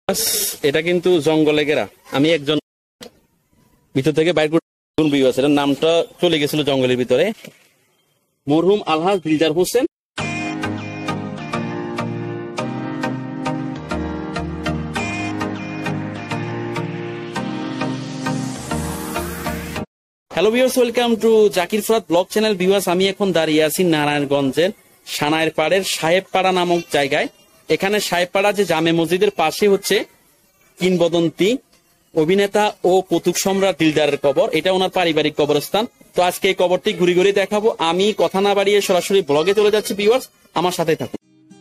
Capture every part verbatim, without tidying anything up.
এটা কিন্তু জঙ্গলে ঘেরা। আমি একজন ভিতর থেকে বাইর করে এটার নামটা চলে গেছিল জঙ্গলের ভিতরে। মরহুম আলহাজ Dildar Hossain. Hello viewers, welcome to Zakir Farad blog channel. Viewers, আমি এখন দাঁড়িয়ে আছি নারায়ণগঞ্জের সানাইর পাড়ের সাহেবপাড়া নামক জায়গায়। এখানে সাহেবপাড়া যে জামে মসজিদের পাশে হচ্ছে কিংবদন্তি অভিনেতা ও কৌতুক সম্রাট দিলদারের কবর। এটা ওনার পারিবারিক কবরস্থান। তো আজকে এই কবরটি ঘুরে ঘুরে দেখাবো। আমি কথা না বাড়িয়ে সরাসরি ব্লগে চলে যাচ্ছি। ভিউয়ার্স, আমার সাথে থাকুন।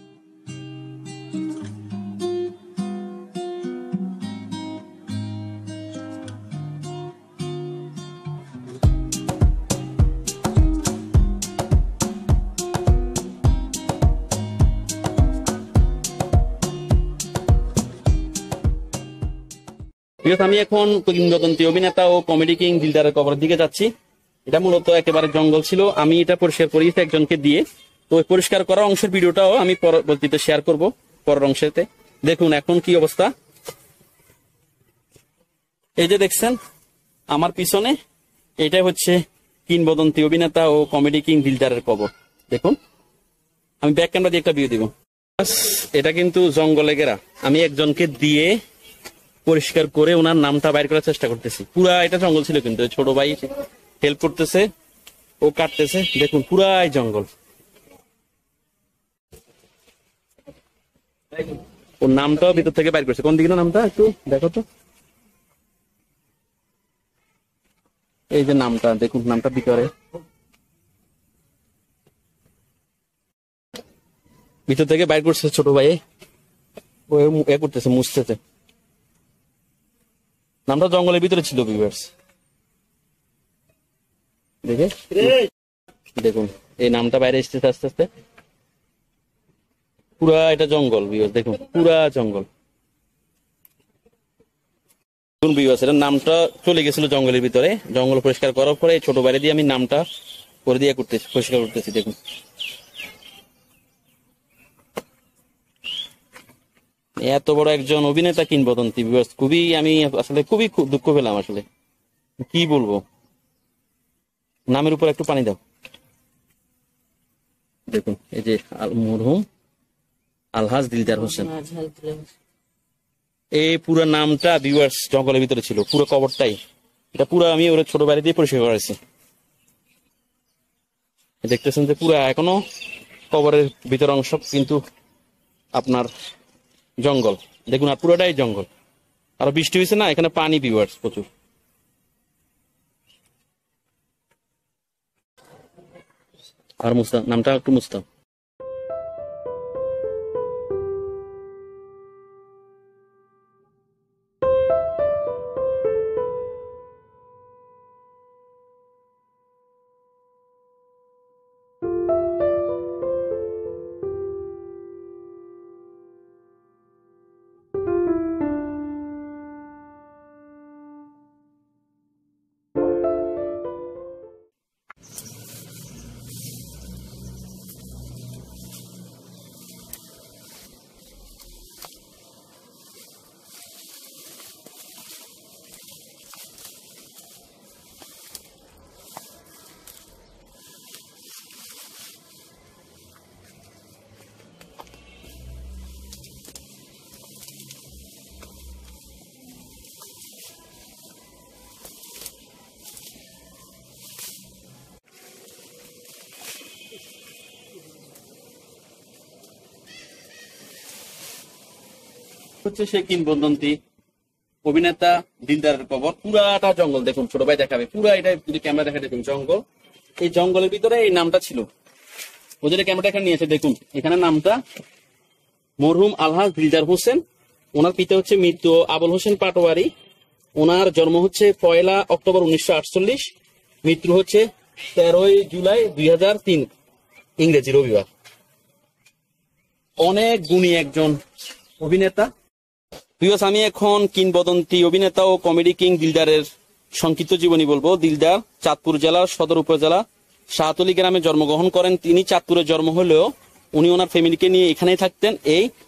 আমি এখন কিংবদন্তি অভিনেতা ও কমেডি কিং দিলদারের কবরের দিকে যাচ্ছি। এটা মূলত একেবারে জঙ্গল ছিল। আমি এটা পরিষ্কার করিয়েছি একজনকে দিয়ে। তো ওই পরিষ্কার করা অংশের ভিডিওটাও আমি পরবর্তীতে শেয়ার করব পরের অংশেতে। দেখুন এখন কি অবস্থা। এই যে দেখছেন আমার পিছনে, এটা হচ্ছে কিংবদন্তি অভিনেতা ও কমেডি কিং দিলদারের কবর। দেখুন, আমি ব্যাক ক্যামেরা দিয়ে একটা ভিউ দিব। এটা কিন্তু জঙ্গলে ঘেরা। আমি একজনকে দিয়ে পরিষ্কার করে ওনার নামটা বাইর করার চেষ্টা করতেছি। পুরা এটা জঙ্গল ছিল, কিন্তু ছোট ভাই হেল্প করতেছে, ও কাটতেছে। দেখুন পুরাই জঙ্গল। ওর নামটাও ভিতর থেকে বাইর করছে। কোন দিকে না নামটা একটু দেখো তো। এই যে নামটা দেখুন, নামটা ভিতরে ভিতর থেকে বাইর করছে ছোট ভাই। ও এ করতেছে, মুছতেছে। নামটা জঙ্গলের ভিতরে ছিল। ভিউয়ার্স দেখে দেখুন এই নামটা বাইরে এসেছে আস্তে আস্তে। পুরা এটা জঙ্গল। ভিউয়ার্স দেখুন পুরা জঙ্গল। ভিউয়ার্স এটার নামটা চলে গেছিল জঙ্গলের ভিতরে। জঙ্গল পরিষ্কার করার পরে ছোট বাইরে দিয়ে আমি নামটা করে দিয়ে করতেছি, পরিষ্কার করতেছি। দেখুন এত বড় একজন অভিনেতা কিংবদন্তি। ভিউয়ার্স খুবই আমি আসলে খুবই দুঃখ পেলাম। আসলে কি বলবো। নামের উপর একটু পানি দাও। দেখুন এই যে মরহুম আলহাজ দিলদার হোসেন। এই পুরো নামটা ভিউয়ার্স জঙ্গলের ভিতরে ছিল, পুরো কবরটাই। এটা পুরো আমি ওর ছোট বাড়ি দিয়ে পরিষ্কার করেছি। দেখতেছেন যে পুরো এখনো কবরের ভিতর অংশ কিন্তু আপনার জঙ্গল। দেখুন আর পুরোটাই জঙ্গল। আর বৃষ্টি হয়েছে না, এখানে পানি ভিউয়ার্স প্রচুর। আর মুস্তাম নামটা একটু মুস্তাম। হচ্ছে সে কিংবদন্তি অভিনেতা দিলদারের কবর। পুরাটা জঙ্গল। দেখুন ছোট ভাই দেখাবে পুরা। এটা যদি ক্যামেরা দেখা, দেখুন জঙ্গল। এই জঙ্গলের ভিতরে এই নামটা ছিল। ওদের ক্যামেরা এখানে নিয়েছে। দেখুন এখানে নামটা মরহুম আলহাজ দিলদার হোসেন। ওনার পিতা হচ্ছে মৃত্যু আবুল হোসেন পাটোয়ারি। ওনার জন্ম হচ্ছে পয়লা অক্টোবর উনিশশো আটচল্লিশ। মৃত্যু হচ্ছে তেরোই জুলাই দুই হাজার তিন ইংরেজি রবিবার। অনেক গুণী একজন অভিনেতা। ভিউয়ার্স আমি এখন কিংবদন্তি অভিনেতা ও কমেডি কিং দিলদারের সংক্ষিপ্ত জীবনী বলবো। দিলদার চাঁদপুর জেলার সদর উপজেলা শাহতলী গ্রামে জন্মগ্রহণ করেন। তিনি চাঁদপুরে জন্ম হলেও উনি ওনার ফ্যামিলিকে নিয়ে এখানেই থাকতেন। এই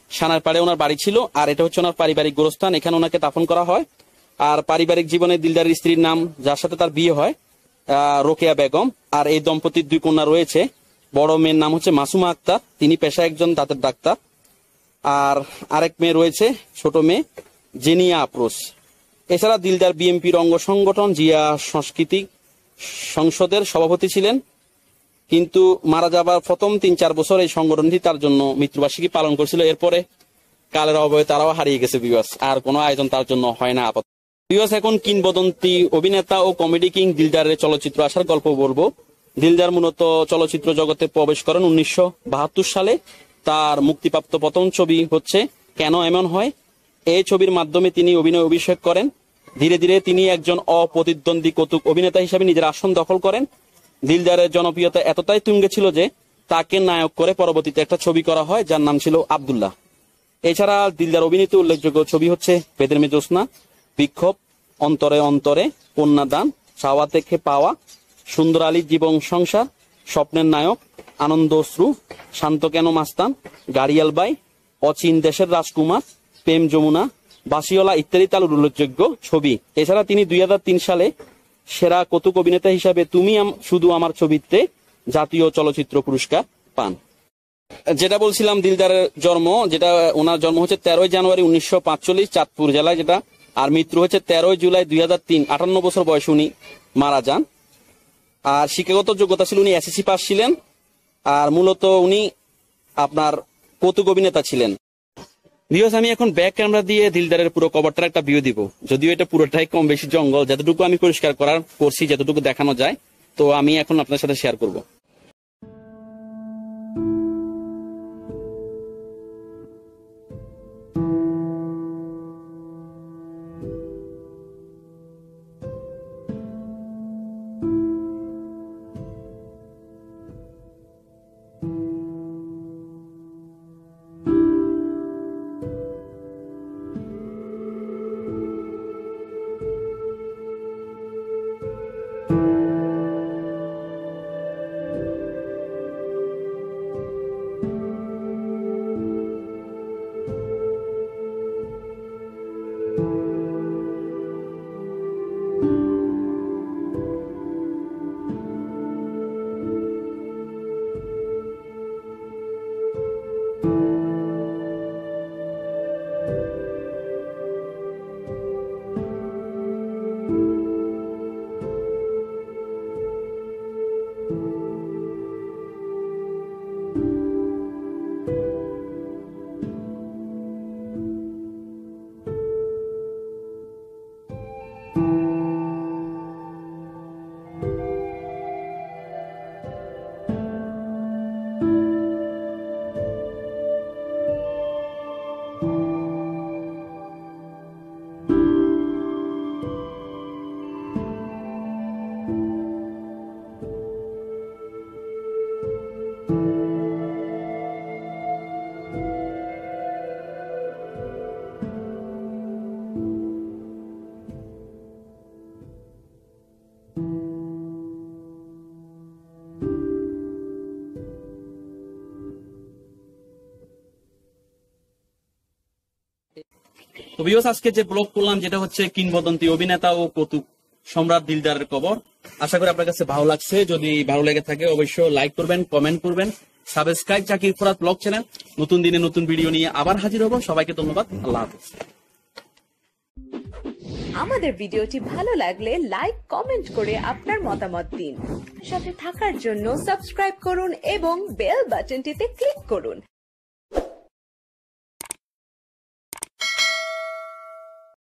সানার পাড়ে ওনার বাড়ি ছিল, আর এটা হচ্ছে ওনার পারিবারিক গোরস্থান, এখানে ওনাকে দাফন করা হয়। আর পারিবারিক জীবনে দিলদারের স্ত্রীর নাম, যার সাথে তার বিয়ে হয়, আহ রোকেয়া বেগম। আর এই দম্পতির দুই কন্যা রয়েছে। বড় মেয়ের নাম হচ্ছে মাসুমা আক্তার, তিনি পেশায় একজন দাঁতের ডাক্তার। আর আরেক মেয়ে রয়েছে, ছোট মেয়ে জেনিয়া আফরোজ। এছাড়া দিলদার বিএনপির অঙ্গ সংগঠন জিয়া সাংস্কৃতিক সংসদের সভাপতি ছিলেন, কিন্তু মারা যাবার প্রথম তিন চার বছর এই সংগঠনটি তার জন্য মৃত্যুবার্ষিকী পালন করছিল। এরপরে কালের অবয়ে তারাও হারিয়ে গেছে ভিউয়ার্স, আর কোনো আয়োজন তার জন্য হয় না আপাতত। ভিউয়ার্স, এখন কিংবদন্তি অভিনেতা ও কমেডি কিং দিলদারের চলচ্চিত্র আসার গল্প বলবো। দিলদার মূলত চলচ্চিত্র জগতে প্রবেশ করেন উনিশশো বাহাত্তর সালে। তার মুক্তিপ্রাপ্ত প্রথম ছবি হচ্ছে কেন এমন হয়। এই ছবির মাধ্যমে তিনি অভিনয় অভিষেক করেন। ধীরে ধীরে তিনি একজন অপ্রতিদ্বন্দ্বী কৌতুক অভিনেতা হিসেবে নিজের আসন দখল করেন। দিলদারের জনপ্রিয়তা এতটাই তুঙ্গে ছিল যে তাকে নায়ক করে পরবর্তীতে একটা ছবি করা হয়, যার নাম ছিল আব্দুল্লাহ। এছাড়া দিলদার অভিনীত উল্লেখযোগ্য ছবি হচ্ছে বেদের মেয়ে জ্যোৎস্না, বিক্ষোভ, অন্তরে অন্তরে, কন্যাদান, চাওয়া থেকে পাওয়া, সুন্দর আলীর জীবন সংসার, স্বপ্নের নায়ক, আনন্দ অশ্রু, শান্ত কেন মাস্তান, গাড়িয়াল বাই, অচিন দেশের রাজকুমার, প্রেম যমুনা, বাসিওলা ইত্যাদি তার উল্লেখযোগ্য ছবি। এছাড়া তিনি দুই হাজার তিন সালে সেরা কৌতুক অভিনেতা হিসাবে তুমি শুধু আমার ছবিতে জাতীয় চলচ্চিত্র পুরস্কার পান। যেটা বলছিলাম দিলদারের জন্ম, যেটা ওনার জন্ম হচ্ছে তেরোই জানুয়ারি উনিশশো পাঁচচল্লিশ চাঁদপুর জেলায়, যেটা আর মৃত্যু হচ্ছে তেরোই জুলাই দুই হাজার তিন আটান্ন বছর বয়সে উনি মারা যান। আর শিক্ষাগত যোগ্যতা ছিল উনি এসএসসি পাস ছিলেন। আর মূলত উনি আপনার কৌতুক অভিনেতা ছিলেন। ভিউয়ার্স, আমি এখন ব্যাক ক্যামেরা দিয়ে দিলদারের পুরো কভারটার একটা ভিউ দিব। যদিও এটা পুরোটাই কম বেশি জঙ্গল, যতটুকু আমি পরিষ্কার করার করছি, যতটুকু দেখানো যায়, তো আমি এখন আপনার সাথে শেয়ার করব। তো ভিউয়ার্স, আজকে যে ব্লগ করলাম, যেটা হচ্ছে কিংবদন্তি অভিনেতা ও কৌতুক সম্রাট দিলদারের কবর, আশা করি আপনার কাছে ভালো লাগছে। যদি ভালো লেগে থাকে অবশ্যই লাইক করবেন, কমেন্ট করবেন, subscribe Zakir Farat blog channel. নতুন দিনে নতুন ভিডিও নিয়ে আবার হাজির হব। সবাইকে ধন্যবাদ। আল্লাহ হাফেজ। আমাদের ভিডিওটি ভালো লাগলে লাইক কমেন্ট করে আপনার মতামত দিন। সাথে থাকার জন্য সাবস্ক্রাইব করুন এবং বেল বাটনটিতে ক্লিক করুন।